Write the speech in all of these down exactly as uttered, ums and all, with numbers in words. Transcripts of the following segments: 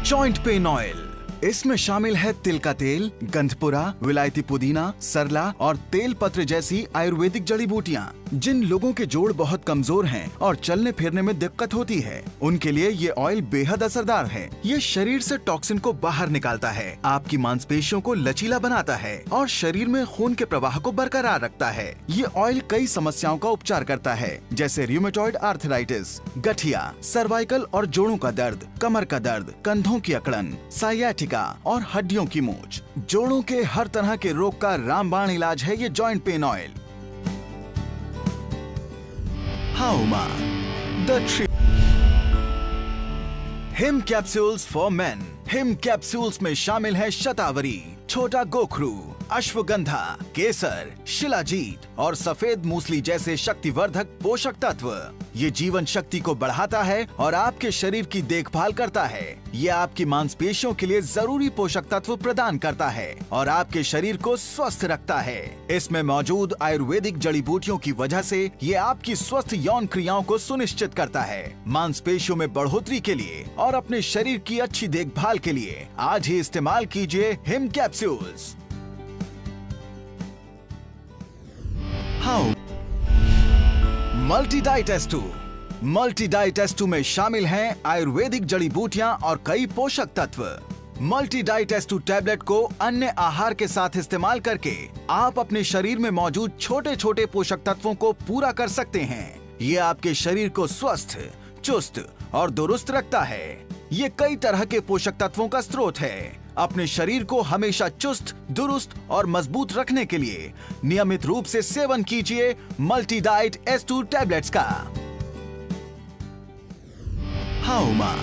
Joint pain oil. इसमें शामिल है तिल का तेल, गंधपुरा, विलायती पुदीना, सरला और तेल पत्र जैसी आयुर्वेदिक जड़ी बूटियाँ। जिन लोगों के जोड़ बहुत कमजोर हैं और चलने फिरने में दिक्कत होती है, उनके लिए ये ऑयल बेहद असरदार है। ये शरीर से टॉक्सिन को बाहर निकालता है, आपकी मांसपेशियों को लचीला बनाता है और शरीर में खून के प्रवाह को बरकरार रखता है। ये ऑयल कई समस्याओं का उपचार करता है, जैसे रूमेटॉइड आर्थराइटिस, गठिया, सर्वाइकल और जोड़ों का दर्द, कमर का दर्द, कंधों की अकड़न, साइयाटिका और हड्डियों की मूंछ। जोड़ों के हर तरह के रोग का रामबाण इलाज है ये joint pain oil. Hauma the tree Him capsules for men. Him capsules में शामिल है शतावरी, छोटा गोखरू, अश्वगंधा, केसर, शिलाजीत और सफेद मूसली जैसे शक्तिवर्धक पोषक तत्व। ये जीवन शक्ति को बढ़ाता है और आपके शरीर की देखभाल करता है। ये आपकी मांसपेशियों के लिए जरूरी पोषक तत्व प्रदान करता है और आपके शरीर को स्वस्थ रखता है। इसमें मौजूद आयुर्वेदिक जड़ी बूटियों की वजह से ये आपकी स्वस्थ यौन क्रियाओं को सुनिश्चित करता है। मांसपेशियों में बढ़ोतरी के लिए और अपने शरीर की अच्छी देखभाल के लिए आज ही इस्तेमाल कीजिए हिम कैप्सूल्स। हाउ multi diet S two. Multi diet S two में शामिल हैं आयुर्वेदिक जड़ी बूटियां और कई पोषक तत्व। Multi diet S two tablet को अन्य आहार के साथ इस्तेमाल करके आप अपने शरीर में मौजूद छोटे छोटे पोषक तत्वों को पूरा कर सकते हैं। ये आपके शरीर को स्वस्थ, चुस्त और दुरुस्त रखता है। ये कई तरह के पोषक तत्वों का स्रोत है। अपने शरीर को हमेशा चुस्त, दुरुस्त और मजबूत रखने के लिए नियमित रूप से सेवन कीजिए multi diet S two tablets का। हाउमा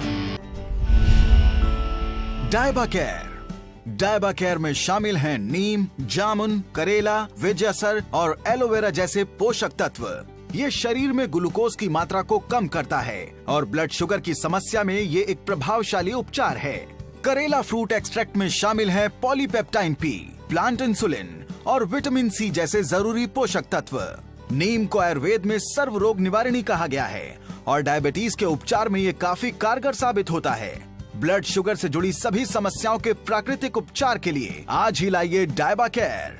डायबा केयर। डायबा केयर में शामिल हैं नीम, जामुन, करेला, विजयसर और एलोवेरा जैसे पोषक तत्व। ये शरीर में ग्लूकोज की मात्रा को कम करता है और ब्लड शुगर की समस्या में ये एक प्रभावशाली उपचार है। करेला फ्रूट एक्सट्रैक्ट में शामिल है पॉलीपेप्टाइन पी, प्लांट इंसुलिन और विटामिन सी जैसे जरूरी पोषक तत्व। नीम को आयुर्वेद में सर्व रोग निवारणी कहा गया है और डायबिटीज के उपचार में ये काफी कारगर साबित होता है। ब्लड शुगर से जुड़ी सभी समस्याओं के प्राकृतिक उपचार के लिए आज ही लाइए डायबा केयर।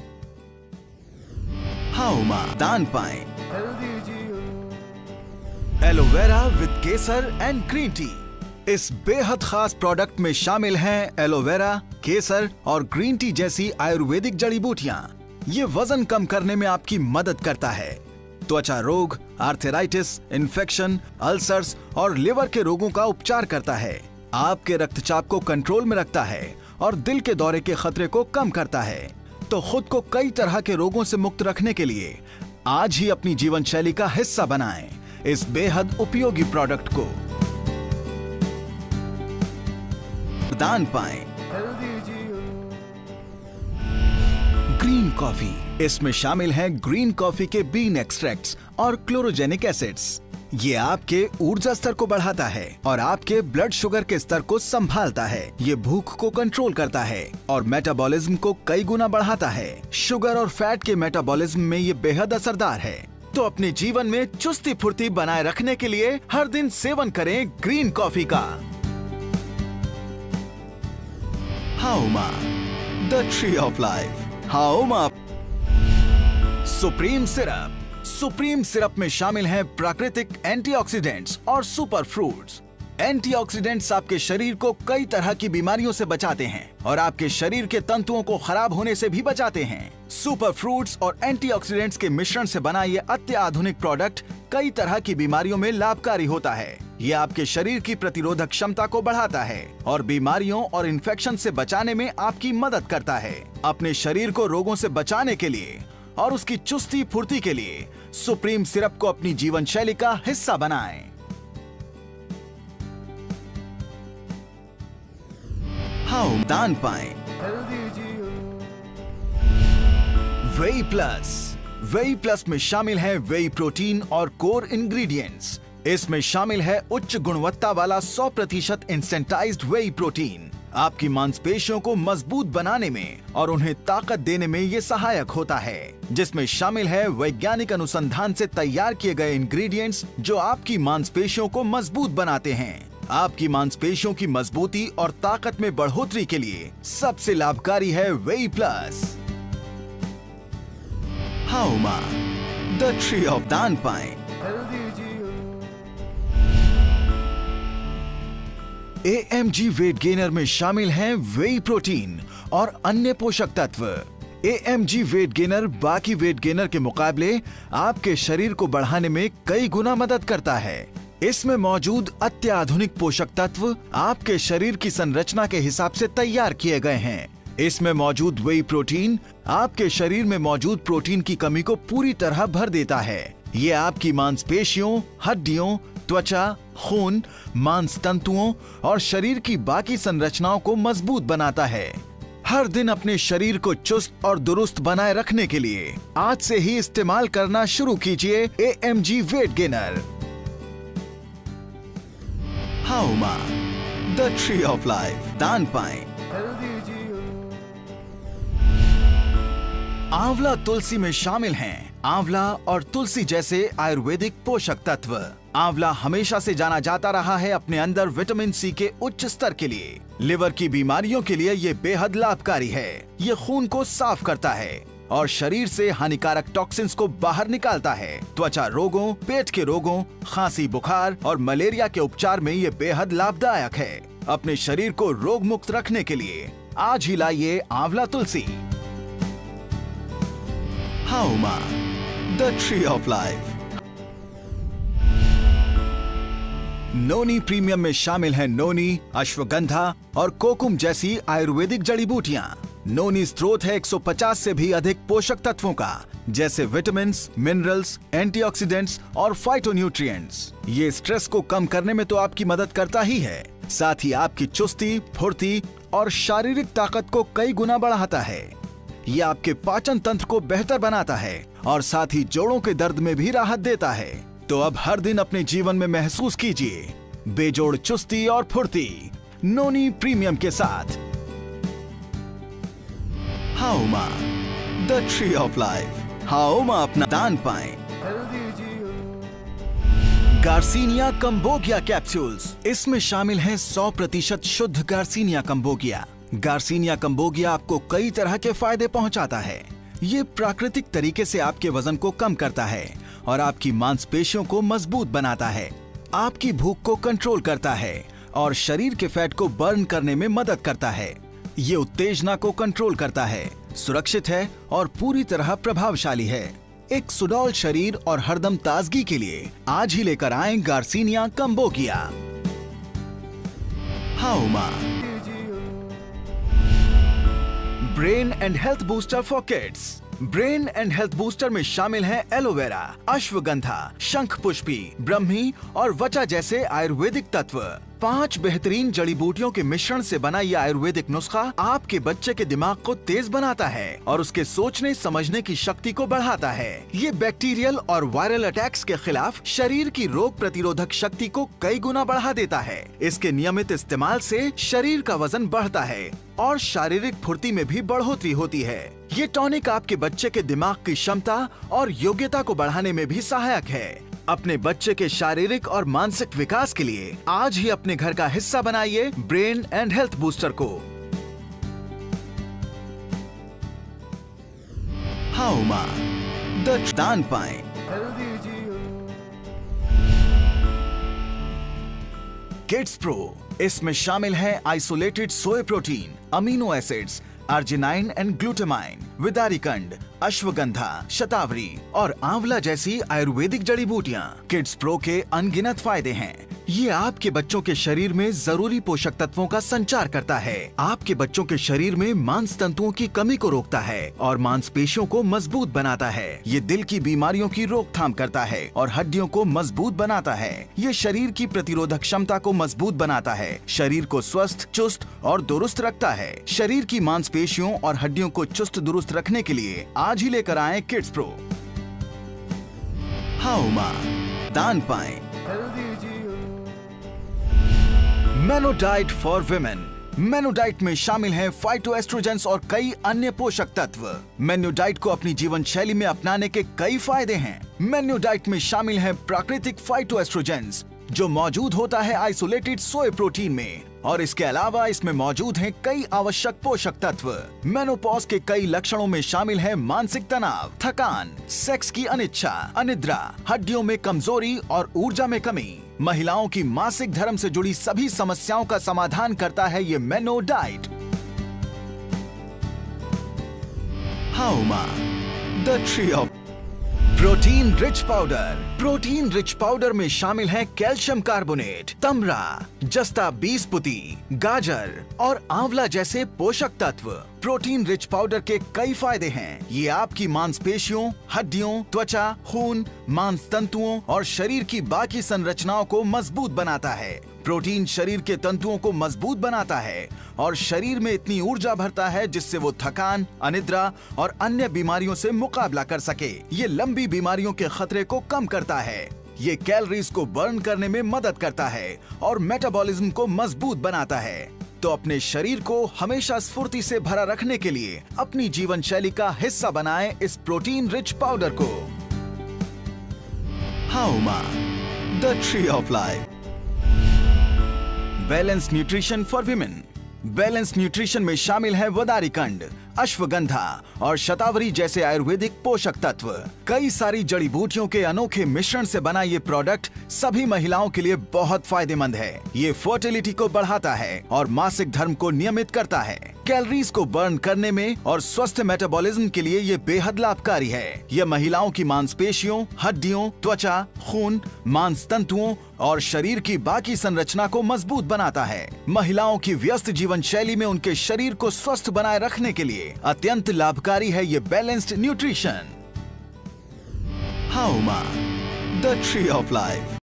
हाउमा दान पाएं एलोवेरा विद केसर एंड ग्रीन टी। इस बेहद खास प्रोडक्ट में शामिल हैं एलोवेरा, केसर और ग्रीन टी जैसी आयुर्वेदिक जड़ी बूटियां। ये वजन कम करने में आपकी मदद करता है। त्वचा रोग, आर्थराइटिस, इन्फेक्शन, अल्सर्स और लिवर के रोगों का उपचार करता है। आपके रक्तचाप को कंट्रोल में रखता है और दिल के दौरे के खतरे को कम करता है। तो खुद को कई तरह के रोगों से मुक्त रखने के लिए आज ही अपनी जीवन शैली का हिस्सा बनाएं इस बेहद उपयोगी प्रोडक्ट को। दान पाएं ग्रीन कॉफी। इसमें शामिल है ग्रीन कॉफी के बीन एक्सट्रैक्ट्स और क्लोरोजेनिक एसिड्स। ये आपके ऊर्जा स्तर को बढ़ाता है और आपके ब्लड शुगर के स्तर को संभालता है। ये भूख को कंट्रोल करता है और मेटाबॉलिज्म को कई गुना बढ़ाता है। शुगर और फैट के मेटाबॉलिज्म में ये बेहद असरदार है। तो अपने जीवन में चुस्ती फुर्ती बनाए रखने के लिए हर दिन सेवन करें ग्रीन कॉफी का। Hauma the tree of life. Hauma supreme syrup. Supreme syrup में शामिल हैं प्राकृतिक एंटीऑक्सीडेंट्स और सुपर फ्रूट्स। एंटीऑक्सीडेंट्स आपके शरीर को कई तरह की बीमारियों से बचाते हैं और आपके शरीर के तंतुओं को खराब होने से भी बचाते हैं। सुपर फ्रूट्स और एंटीऑक्सीडेंट्स के मिश्रण से बना ये अत्याधुनिक प्रोडक्ट कई तरह की बीमारियों में लाभकारी होता है। ये आपके शरीर की प्रतिरोधक क्षमता को बढ़ाता है और बीमारियों और इन्फेक्शन से बचाने में आपकी मदद करता है। अपने शरीर को रोगों से बचाने के लिए और उसकी चुस्ती फुर्ती के लिए सुप्रीम सिरप को अपनी जीवन शैली का हिस्सा बनाएं। हाउ दान पाएं वेई प्लस। वेई प्लस में शामिल है वेई प्रोटीन और कोर इंग्रेडिएंट्स। इसमें शामिल है उच्च गुणवत्ता वाला सौ प्रतिशत इंस्टेंटाइज्ड वेई प्रोटीन। आपकी मांसपेशियों को मजबूत बनाने में और उन्हें ताकत देने में ये सहायक होता है, जिसमें शामिल है वैज्ञानिक अनुसंधान से तैयार किए गए इंग्रेडिएंट्स जो आपकी मांसपेशियों को मजबूत बनाते हैं। आपकी मांसपेशियों की मजबूती और ताकत में बढ़ोतरी के लिए सबसे लाभकारी है whey plus. Hauma, the tree of दान पाइन। A M G weight gainer में शामिल हैं वेई प्रोटीन और अन्य पोषक तत्व। A M G weight gainer बाकी वेट गेनर के मुकाबले आपके शरीर को बढ़ाने में कई गुना मदद करता है। इसमें मौजूद अत्याधुनिक पोषक तत्व आपके शरीर की संरचना के हिसाब से तैयार किए गए हैं। इसमें मौजूद वेई प्रोटीन आपके शरीर में मौजूद प्रोटीन की कमी को पूरी तरह भर देता है। ये आपकी मांसपेशियों, हड्डियों, त्वचा, खून, मांस तंतुओं और शरीर की बाकी संरचनाओं को मजबूत बनाता है। हर दिन अपने शरीर को चुस्त और दुरुस्त बनाए रखने के लिए आज से ही इस्तेमाल करना शुरू कीजिए A M G weight gainer. Hauma, the tree of life, दान पाइन। आंवला तुलसी में शामिल हैं आंवला और तुलसी जैसे आयुर्वेदिक पोषक तत्व। आंवला हमेशा से जाना जाता रहा है अपने अंदर विटामिन सी के उच्च स्तर के लिए। लिवर की बीमारियों के लिए ये बेहद लाभकारी है। ये खून को साफ करता है और शरीर से हानिकारक टॉक्सिन्स को बाहर निकालता है। त्वचा रोगों, पेट के रोगों, खांसी, बुखार और मलेरिया के उपचार में ये बेहद लाभदायक है। अपने शरीर को रोग मुक्त रखने के लिए आज ही लाइए आंवला तुलसी। Hauma, the tree of life. Noni premium में शामिल है नोनी, अश्वगंधा और कोकुम जैसी आयुर्वेदिक जड़ी बूटियां। नोनी स्रोत है एक सौ पचास से भी अधिक पोषक तत्वों का, जैसे विटामिन्स, मिनरल्स, एंटीऑक्सीडेंट्स और फाइटोन्यूट्रिएंट्स। ये स्ट्रेस को कम करने में तो आपकी मदद करता ही है, साथ ही आपकी चुस्ती, फुर्ती और शारीरिक ताकत को कई गुना बढ़ाता है। ये आपके पाचन तंत्र को बेहतर बनाता है और साथ ही जोड़ों के दर्द में भी राहत देता है। तो अब हर दिन अपने जीवन में महसूस कीजिए बेजोड़ चुस्ती और फुर्ती नोनी प्रीमियम के साथ। Hauma, the tree of life. Hauma, अपना दान पाएं। Garcinia cambogia capsules. इसमें शामिल हैं सौ प्रतिशत शुद्ध गार्सिनिया कंबोगिया। गार्सिनिया कंबोगिया आपको कई तरह के फायदे पहुंचाता है। ये प्राकृतिक तरीके से आपके वजन को कम करता है और आपकी मांसपेशियों को मजबूत बनाता है। आपकी भूख को कंट्रोल करता है और शरीर के फैट को बर्न करने में मदद करता है। ये उत्तेजना को कंट्रोल करता है, सुरक्षित है और पूरी तरह प्रभावशाली है। एक सुडौल शरीर और हरदम ताजगी के लिए आज ही लेकर आएं garcinia cambogia. Hauma, brain and health booster for kids. Brain and health booster में शामिल हैं एलोवेरा, अश्वगंधा, शंख पुष्पी, ब्रह्मी और वचा जैसे आयुर्वेदिक तत्व। पांच बेहतरीन जड़ी बूटियों के मिश्रण से बना यह आयुर्वेदिक नुस्खा आपके बच्चे के दिमाग को तेज बनाता है और उसके सोचने समझने की शक्ति को बढ़ाता है। ये बैक्टीरियल और वायरल अटैक्स के खिलाफ शरीर की रोग प्रतिरोधक शक्ति को कई गुना बढ़ा देता है। इसके नियमित इस्तेमाल से शरीर का वजन बढ़ता है और शारीरिक फुर्ती में भी बढ़ोतरी होती है। ये टॉनिक आपके बच्चे के दिमाग की क्षमता और योग्यता को बढ़ाने में भी सहायक है। अपने बच्चे के शारीरिक और मानसिक विकास के लिए आज ही अपने घर का हिस्सा बनाइए ब्रेन एंड हेल्थ बूस्टर को। हाउमा, द दान पाएं। Kids pro. इसमें शामिल है isolated soy protein, amino acids, arginine and glutamine, विदारिकंड, अश्वगंधा, शतावरी और आंवला जैसी आयुर्वेदिक जड़ी बूटियां। किड्स प्रो के अनगिनत फायदे हैं। ये आपके बच्चों के शरीर में जरूरी पोषक तत्वों का संचार करता है, आपके बच्चों के शरीर में मांस तंतुओं की कमी को रोकता है और मांसपेशियों को मजबूत बनाता है। ये दिल की बीमारियों की रोकथाम करता है और हड्डियों को मजबूत बनाता है। ये शरीर की प्रतिरोधक क्षमता को मजबूत बनाता है, शरीर को स्वस्थ, चुस्त और दुरुस्त रखता है। शरीर की मांसपेशियों और हड्डियों को चुस्त दुरुस्त रखने के लिए आज ही लेकर आए किड्स प्रो। हाउमा, दान पाएं। मेनोडाइट फॉर विमेन। मेनोडाइट में शामिल हैं फाइटोएस्ट्रोजेंस और कई अन्य पोषक तत्व। मेन्योडाइट को अपनी जीवन शैली में अपनाने के कई फायदे हैं। मेन्योडाइट में शामिल हैं प्राकृतिक फाइटोएस्ट्रोजेंस, जो मौजूद होता है आइसोलेटेड सोय प्रोटीन में, और इसके अलावा इसमें मौजूद हैं कई आवश्यक पोषक तत्व। मेनोपॉज के कई लक्षणों में शामिल है मानसिक तनाव, थकान, सेक्स की अनिच्छा, अनिद्रा, हड्डियों में कमजोरी और ऊर्जा में कमी। महिलाओं की मासिक धर्म से जुड़ी सभी समस्याओं का समाधान करता है ये meno diet. Hauma, the tree of protein rich powder. Protein rich powder में शामिल है कैल्शियम कार्बोनेट, तमरा, जस्ता बीसपुती, गाजर और आंवला जैसे पोषक तत्व। प्रोटीन रिच पाउडर के कई फायदे हैं। ये आपकी मांसपेशियों, हड्डियों, त्वचा, खून, मांस तंतुओं और शरीर की बाकी संरचनाओं को मजबूत बनाता है। प्रोटीन शरीर के तंतुओं को मजबूत बनाता है और शरीर में इतनी ऊर्जा भरता है जिससे वो थकान, अनिद्रा और अन्य बीमारियों से मुकाबला कर सके। ये लंबी बीमारियों के खतरे को कम करता है। ये कैलोरीज को बर्न करने में मदद करता है और मेटाबॉलिज्म को मजबूत बनाता है। तो अपने शरीर को हमेशा स्फूर्ति से भरा रखने के लिए अपनी जीवन शैली का हिस्सा बनाएं इस प्रोटीन रिच पाउडर को। Hauma, the tree of life. Balance nutrition for women. Balance nutrition में शामिल है वदारिकंड, अश्वगंधा और शतावरी जैसे आयुर्वेदिक पोषक तत्व। कई सारी जड़ी बूटियों के अनोखे मिश्रण से बना ये प्रोडक्ट सभी महिलाओं के लिए बहुत फायदेमंद है। ये फर्टिलिटी को बढ़ाता है और मासिक धर्म को नियमित करता है। कैलोरीज को बर्न करने में और स्वस्थ मेटाबॉलिज्म के लिए ये बेहद लाभकारी है। ये महिलाओं की मांसपेशियों, हड्डियों, त्वचा, खून, मांस तंतुओं और शरीर की बाकी संरचना को मजबूत बनाता है। महिलाओं की व्यस्त जीवन शैली में उनके शरीर को स्वस्थ बनाए रखने के लिए अत्यंत लाभकारी है ये balanced nutrition. Hauma, the tree of life.